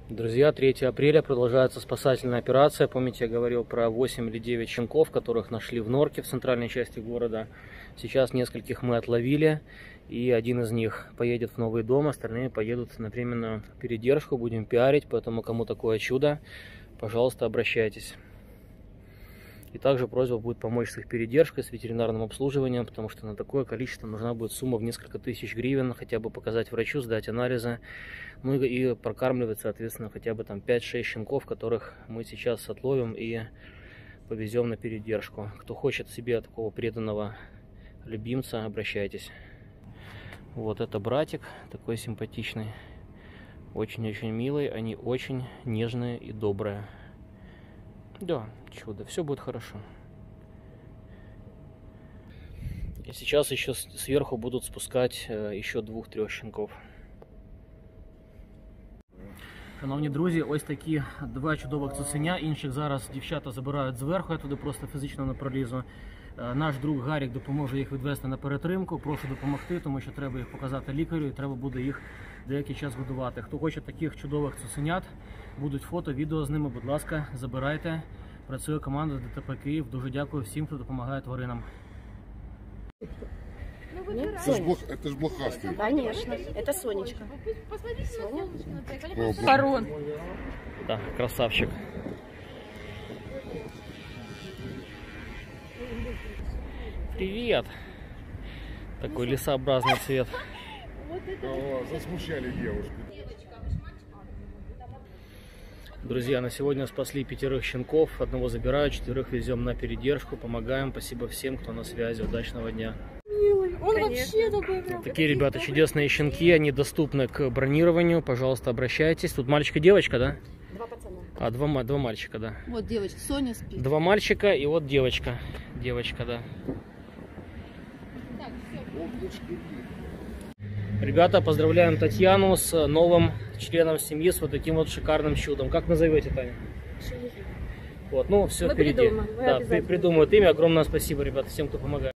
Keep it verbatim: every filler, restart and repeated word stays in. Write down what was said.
Друзья, третьего апреля продолжается спасательная операция. Помните, я говорил про восемь или девять щенков, которых нашли в норке в центральной части города. Сейчас нескольких мы отловили, и один из них поедет в новый дом, остальные поедут на временную передержку, будем пиарить, поэтому кому такое чудо, пожалуйста, обращайтесь. И также просьба будет помочь с их передержкой, с ветеринарным обслуживанием, потому что на такое количество нужна будет сумма в несколько тысяч гривен, хотя бы показать врачу, сдать анализы, ну и, и прокармливать, соответственно, хотя бы там пять-шесть щенков, которых мы сейчас отловим и повезем на передержку. Кто хочет себе такого преданного любимца, обращайтесь. Вот это братик, такой симпатичный, очень-очень милый, они очень нежные и добрые. Да, чудо, все будет хорошо. И сейчас еще сверху будут спускать еще двух-трех щенков. Шановні друзі, ось такі два чудових цуценя. Інших зараз дівчата забирають зверху, я туди просто фізично не пролізу. Наш друг Гарік допоможе їх відвести на перетримку. Прошу допомогти, тому що треба їх показати лікарю і треба буде їх деякий час годувати. Хто хоче таких чудових цуценят, будуть фото, відео з ними, будь ласка, забирайте. Працює команда ДТП Київ. Дуже дякую всім, хто допомагає тваринам. Это ж, блох, это ж блохастый. Конечно, это Сонечка. Соня. Барон. Да, красавчик. Привет. Такой лесообразный цвет. О, засмущали девушку. Друзья, на сегодня спасли пятерых щенков. Одного забираю, четверых везем на передержку. Помогаем. Спасибо всем, кто на связи. Удачного дня. Он вообще такой прям. Такие, ребята, чудесные щенки. Они доступны к бронированию. Пожалуйста, обращайтесь. Тут мальчик и девочка, да? Два пацана. А, два, два мальчика, да. Вот девочка, Соня спит. Два мальчика и вот девочка. Девочка, да. Ребята, поздравляем Татьяну с новым членом семьи, с вот таким вот шикарным чудом. Как назовете, Таня? Вот, ну все Мы впереди. придумаем, Да, придумают имя. Огромное спасибо, ребята, всем, кто помогает.